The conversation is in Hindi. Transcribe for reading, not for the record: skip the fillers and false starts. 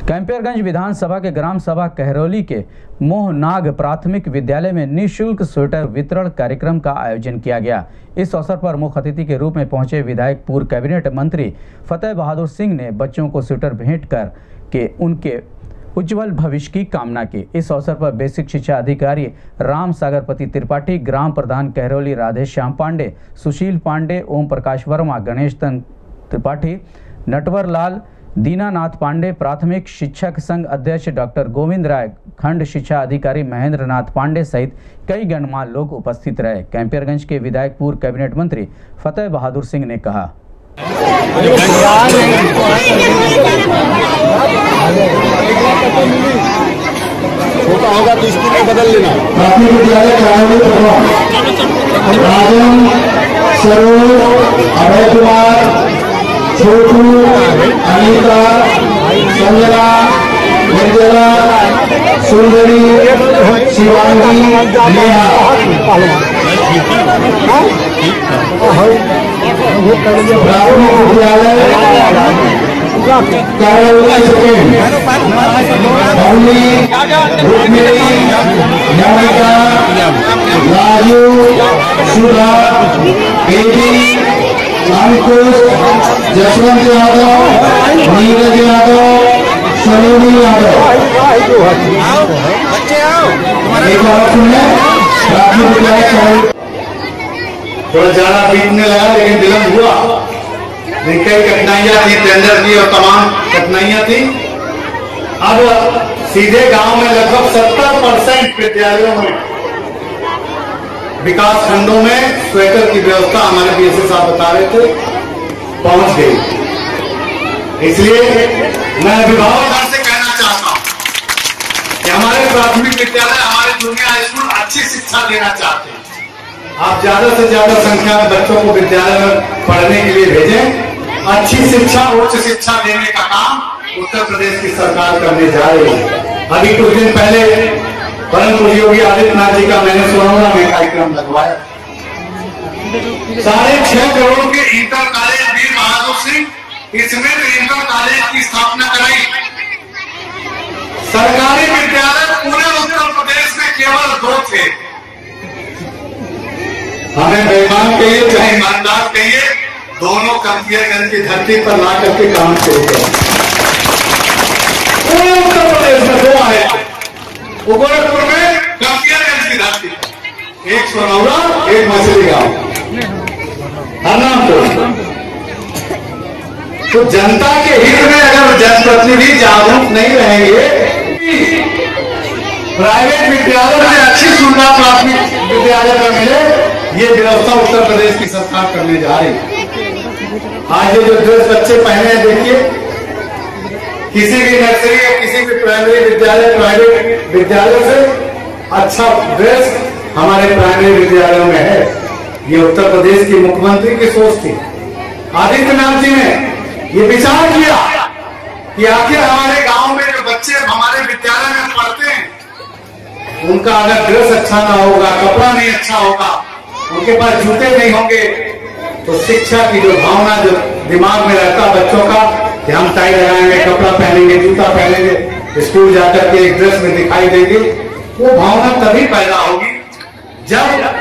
कैंपियरगंज विधानसभा के ग्राम सभा कहरौली के मोहनाग प्राथमिक विद्यालय में निःशुल्क स्वेटर वितरण कार्यक्रम का आयोजन किया गया। इस अवसर पर मुख्य अतिथि के रूप में पहुंचे विधायक पूर्व कैबिनेट मंत्री फतेह बहादुर सिंह ने बच्चों को स्वेटर भेंट कर के उनके उज्जवल भविष्य की कामना की। इस अवसर पर बेसिक शिक्षा अधिकारी राम सागरपति त्रिपाठी, ग्राम प्रधान कहरौली राधेश्याम पांडे, सुशील पांडे, ओम प्रकाश वर्मा, गणेश त्रिपाठी, नटवर लाल, दीनानाथ पांडे, प्राथमिक शिक्षक संघ अध्यक्ष डॉक्टर गोविंद राय, खंड शिक्षा अधिकारी महेंद्र नाथ पांडे सहित कई गणमान्य लोग उपस्थित रहे। कैंपियरगंज के विधायक पूर्व कैबिनेट मंत्री फतेह बहादुर सिंह ने कहा, छोटा होगा तो इसको भी बदल लेना। प्राथमिक विद्यालय सरोज, अभय कुमार, छोटू, अनिता, संजना, निर्जला, सुंदरी, शिवांगी, नेहा। प्राथमिक विद्यालय कहरौली सेकेंड, भवनी, रुक्मिणी, नमिता, राजू, सुधा, बेबी, अंकुश, जसवंत यादव, नीरज यादव, सलोनी यादव। एक बार सुनने प्राथमिक विद्यालय थोड़ा ज्यादा बीतने लगा, लेकिन विलम्ब हुआ। कई कठिनाइयां थी, टेंडर की और तमाम कठिनाइयां थी। अब सीधे गांव में लगभग 70% विद्यालयों में, विकास खंडों में स्वेटर की व्यवस्था हमारे बीएसए साहब बता रहे थे पहुंच गई। इसलिए मैं अभिभावकों से कहना चाहता हूं कि हमारे प्राथमिक विद्यालय, हमारे जूनियर हाई स्कूल अच्छी शिक्षा देना चाहते हैं। आप ज्यादा से ज्यादा संख्या में बच्चों को विद्यालय में पढ़ने के लिए भेजें। अच्छी शिक्षा, उच्च शिक्षा देने का काम उत्तर प्रदेश की सरकार करने जा रही है। अभी कुछ दिन पहले परम पूज्य योगी आदित्यनाथ जी का मैंने सोनौरा में कार्यक्रम लगवाया। 6.5 करोड़ के इंटर कॉलेज वीर बहादुर सिंह, इसमें इंटर कॉलेज की स्थापना कराई। सरकारी विद्यालय पूरे उत्तर प्रदेश में केवल 2 थे। हमें बेईमान कहिए चाहे ईमानदार कहिए, दोनों कैंपियरगंज की धरती पर ला करके काम शुरू किया। पूरे उत्तर प्रदेश में 2 आए, गोरखपुर में कैंपियरगंज की धरती, एक सोनौरा, एक मछली गांव, हरनामपुर। तो जनता के हित में अगर जनप्रतिनिधि जागरूक नहीं रहेंगे, प्राइवेट विद्यालय में अच्छी सुविधा प्राथमिक विद्यालय में मिले, ये व्यवस्था उत्तर प्रदेश की सरकार करने जा रही है। आज ये जो ड्रेस बच्चे पहने हैं, देखिए, किसी भी नर्सरी या किसी भी प्राइमरी विद्यालय, प्राइवेट विद्यालय से अच्छा ड्रेस हमारे प्राइमरी विद्यालयों में है। ये उत्तर प्रदेश की मुख्यमंत्री की सोच थी। आदित्यनाथ जी ने ये विचार किया कि आखिर हमारे गांव में जो बच्चे हमारे विद्यालय में पढ़ते हैं, उनका अगर ड्रेस अच्छा ना होगा, कपड़ा नहीं अच्छा होगा, उनके पास जूते नहीं होंगे, तो शिक्षा की जो भावना जो दिमाग में रहता बच्चों का कि हम टाई लगाएंगे, कपड़ा पहनेंगे, जूता पहनेंगे, स्कूल जाकर के एक ड्रेस में दिखाई देंगे, वो भावना तभी पैदा होगी जब